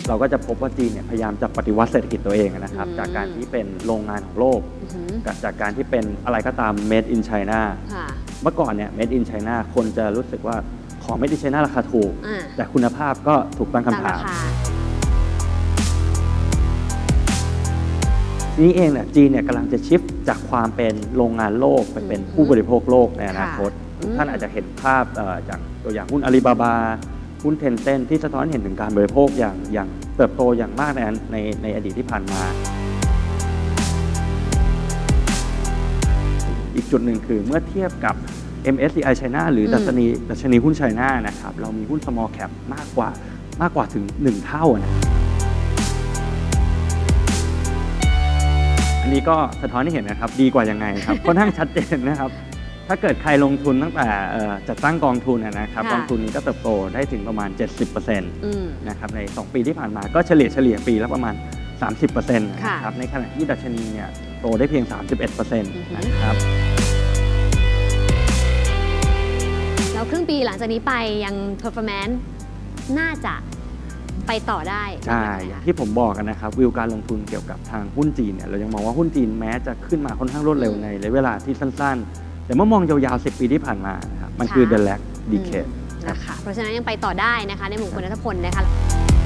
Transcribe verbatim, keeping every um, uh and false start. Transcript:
เราก็จะพบว่าจีนเนี่ยพยายามจะปฏิวัติเศรษฐกิจตัวเองนะครับจากการที่เป็นโรงงานของโลกกับจากการที่เป็นอะไรก็ตาม made in China เมื่อก่อนเนี่ย made in China คนจะรู้สึกว่าของ made in China ราคาถูกแต่คุณภาพก็ถูกตั้งคำถามนี่เองเนี่ยจีนเนี่ยกำลังจะชิฟจากความเป็นโรงงานโลกไปเป็นผู้บริโภคโลกในอนาคตท่านอาจจะเห็นภาพจากตัวอย่างหุ้นอาลีบาบาหุ้นเทนเซ็นที่สะท้อนเห็นถึงการบริโภคอย่างอย่างเติบโตอย่างมากในในในอดีตที่ผ่านมาอีกจุดหนึ่งคือเมื่อเทียบกับ เอ็ม เอส ซี ไอ China หรือดัชนีดัชนีหุ้น China นะครับเรามีหุ้น small cap มากกว่ามากกว่าถึงหนึ่งเท่านะอันนี้ก็สะท้อนให้เห็นนะครับดีกว่ายังไงครับค่อนข้างชัดเจนนะครับถ้าเกิดใครลงทุนตั้งแต่จัดตั้งกองทุนนะครับกองทุนนี้ก็เติบโตได้ถึงประมาณ เจ็ดสิบเปอร์เซ็นต์ นะครับในสองปีที่ผ่านมาก็เฉลี่ยเฉลี่ยปีละประมาณ สามสิบเปอร์เซ็นต์ นะครับในขณะที่ดัชนีเนี่ยโตได้เพียง สามสิบเอ็ดเปอร์เซ็นต์ นะครับแล้วครึ่งปีหลังจากนี้ไปยัง performance น่าจะไปต่อได้ใช่อย่างที่ผมบอกกันนะครับวิวการลงทุนเกี่ยวกับทางหุ้นจีนเนี่ยเรายังมองว่าหุ้นจีนแม้จะขึ้นมาค่อนข้างรวดเร็วในระยะเวลาที่สั้นๆแต่เมื่อมองยาวๆสิบปีที่ผ่านมานะครับมันคือ the lag decade นะคะเพราะฉะนั้นยังไปต่อได้นะคะในมุมคุณณัฐพลนะคะ